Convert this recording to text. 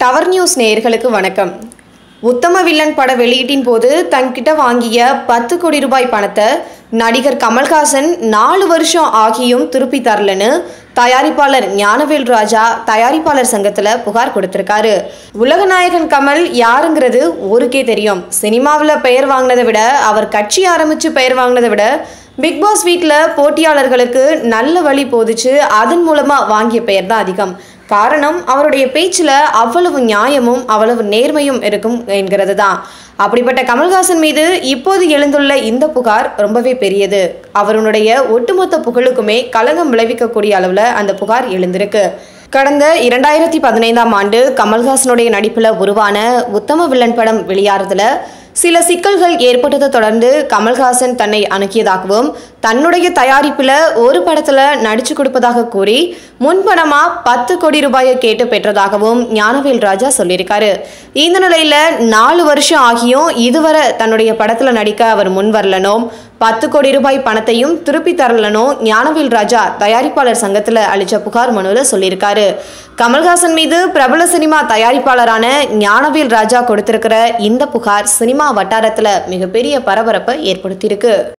Tower news நேயர்களுக்கு வணக்கம். உத்தம villain பட வெளியீட்டின் போது தன்கிட்ட வாங்கிய 10 கோடி ரூபாய் பணத்தை நடிகர் கமல்ஹாசன் 4 வருஷம் ஆகியும் திருப்பி தரலன்னு தயாரிப்பாளர் ஞானவேல் ராஜா தயாரிப்பாளர் சங்கத்துல புகார் கொடுத்திருக்காரு. உலகநாயகன் கமல் யாருங்கிறது ஊருக்கே தெரியும். சினிமாவில் பெயர் வாங்கினதை விட, அவர் கட்சி ஆரம்பிச்சு பெயர் வாங்கினதை விட, பிக் பாஸ் வீட்டில் போட்டியாளர்களுக்கு நல்ல வழி போதிச்சு அதன் மூலமா வாங்கிய பெயர் தான் அதிகம். காரணம், அவருடைய பேச்சில் அவ்வளவு நியாயமும் அவ்வளவு நேர்மையும் இருக்கும் என்கிறது தான். அப்படிப்பட்ட கமல்ஹாசன் மீது இப்போது எழுந்துள்ள இந்த புகார் ரொம்பவே பெரியது. அவருடைய ஒட்டுமொத்த புகழுக்குமே களங்கம் விளைவிக்கக்கூடிய அளவில் அந்த புகார் எழுந்திருக்கு. கடந்த 2015ஆம் ஆண்டு கமல்ஹாசனுடைய நடிப்பில் உருவான உத்தம வில்லன் படம் வெளியாறதுல சில சிக்கல்கள் ஏற்பட்டதை தொடர்ந்து கமல்ஹாசன் தன்னை அணுகியதாகவும், தன்னுடைய தயாரிப்பில் ஒரு படத்தில் நடிச்சு கொடுப்பதாக கூறி முன்பணமா 10 கோடி ரூபாயை கேட்டு பெற்றதாகவும் ஞானவேல் ராஜா சொல்லியிருக்காரு. இந்த நிலையில் 4 வருஷம் ஆகியும் இதுவரை தன்னுடைய படத்தில் நடிக்க அவர் முன் வரலனோ, 10 கோடி ரூபாய் பணத்தையும் திருப்பி தரலனோ ஞானவேல் ராஜா தயாரிப்பாளர் சங்கத்தில் அளித்த புகார் மனுவில் சொல்லியிருக்காரு. கமல்ஹாசன் மீது பிரபல சினிமா தயாரிப்பாளரான ஞானவேல் ராஜா கொடுத்திருக்கிற இந்த புகார் சினிமா வட்டாரத்தில் மிகப்பெரிய பரபரப்பை ஏற்படுத்தியிருக்கு.